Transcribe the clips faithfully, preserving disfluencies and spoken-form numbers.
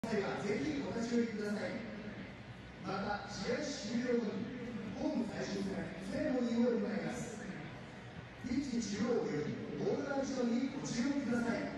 際はぜひお立ち寄りください。また試合終了後にホーム最終戦セレモニーを行います。ピッチ中央およびボールランチにご注目ください。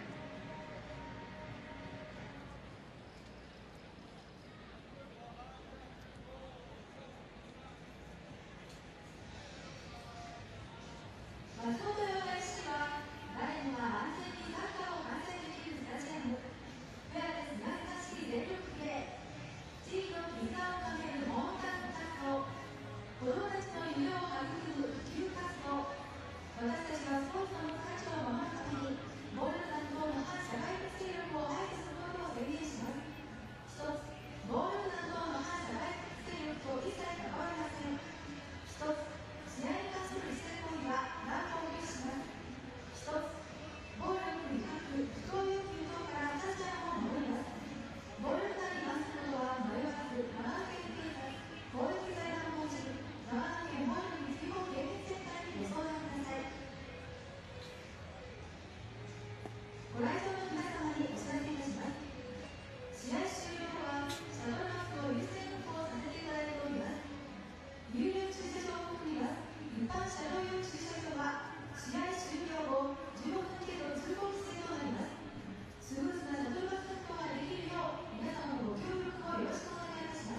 松本洋大市は誰もが安全にサッカーを観戦できるスタジアム、フェアレスなつかしい全力プレー、地域の絆を深めるモーターの活動、子どもたちの夢を育む普及活動、私たちはスポーツの価値を守るために暴力団等の反社会的勢力を排除することを宣言します。一つ、暴力団等の反社会的勢力と一切関わりません。一つ、試合に関する一切行為は難航を許します。一つ、暴力、威嚇、不当要求等からスタジアムを守ります。暴力団に関することは迷わず長野県警察公益財団法人長野県暴力実行警備センターにご相談ください。ご来場の皆様にお知らせいたします。試合終了後はシャトルバスを優先運行させていただいております。有料駐車場を含みます一般車両用駐車場は試合終了後じゅうごふん程度通行規制となります。スムーズなシャトルバス運行ができるよう皆様のご協力をよろしくお願いいたします。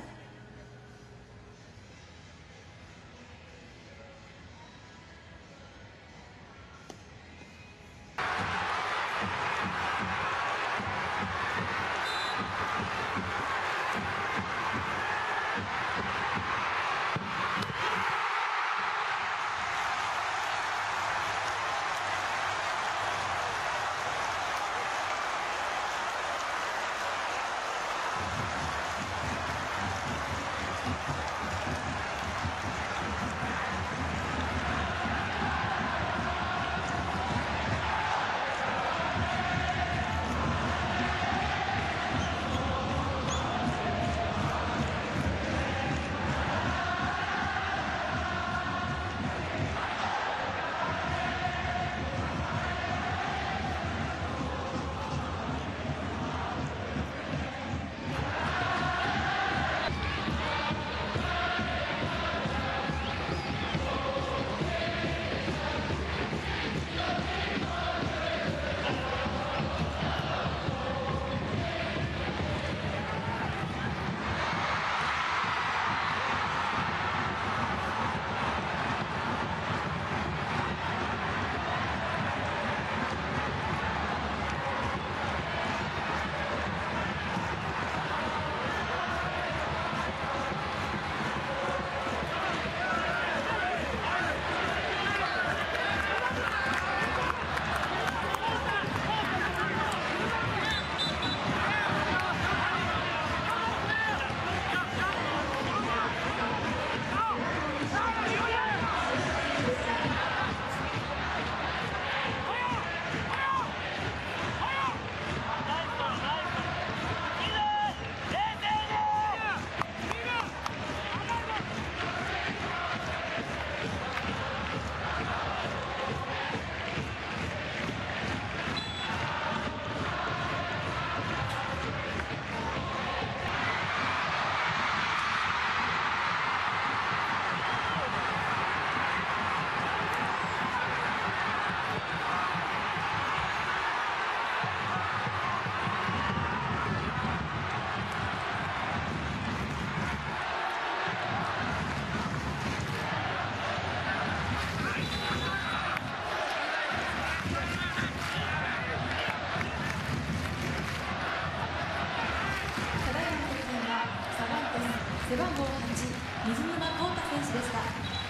背番号はち、水沼宏太選手でした。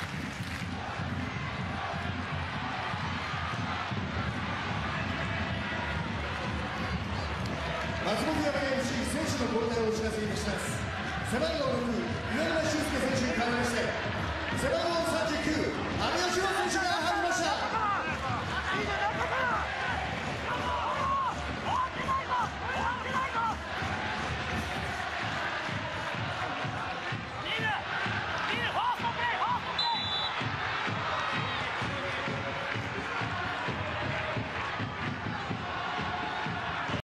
松本山 エフシー 選手の交代をお知らせいたします。背番号ろく、岩村俊介選手に代わりまして背番号さんじゅうきゅう、阿部義郎選手が入ります。